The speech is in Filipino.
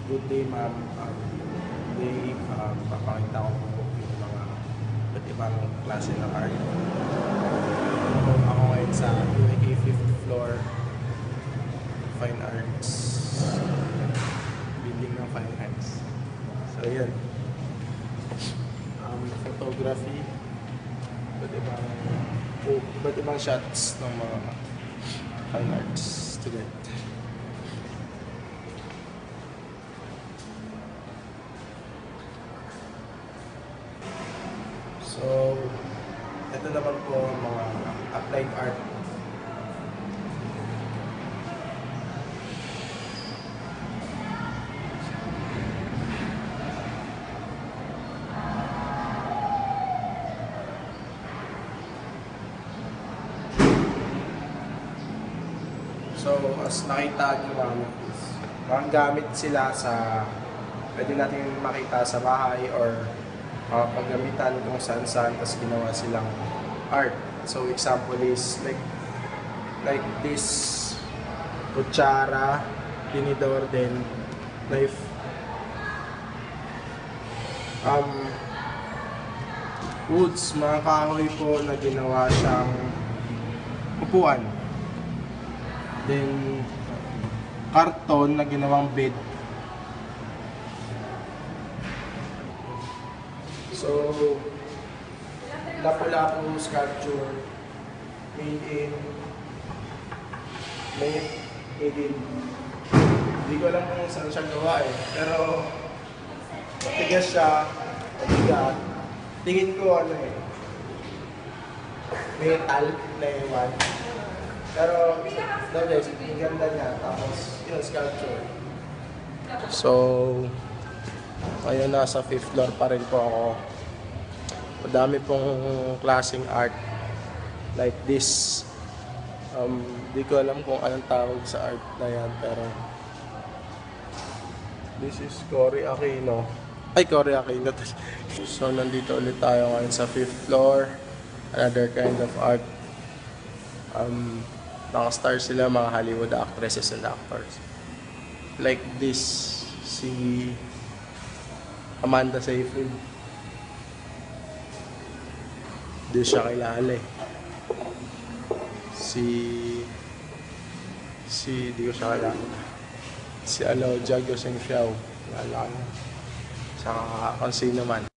Good day, ma'am. Today, papakita ko po yung mga iba't ibang klase ng art. Ako ngayon sa UAK 5th floor Fine Arts building ng Fine Arts. So, yan. Photography. Iba't ibang shots ng mga Fine Arts student. So, ito naman po ang mga applied art. So, as nakita nyo mga gamit sila sa, pwede natin makita sa bahay or paggamitan kung saan-saan, tapos ginawa silang art. So example is like this kutsara, tinidor, then knife. Woods, mga kahoy po na ginawa siyang upuan. Then karton na ginawang bed. So, lapu-lapu sculpture made in hindi ko alam kung saan siya gawa pero matigas siya, matigas. Tingin ko metal na iwan, pero guys, ang ganda niya. Tapos yun, sculpture. So ngayon nasa 5th floor pa rin po ako. Madami pong klaseng art like this. Di ko alam kung anong tawag sa art na yan, pero this is Cory Aquino. Cory Aquino. So nandito ulit tayo ngayon sa 5th floor. Another kind of art. Naka-star sila, mga Hollywood actresses and actors. Like this, si Amanda Seyfried. Di siya kilala di ko siya kilala. Si Jago Seng Fiao. Kilala ko. Saka kung sino man.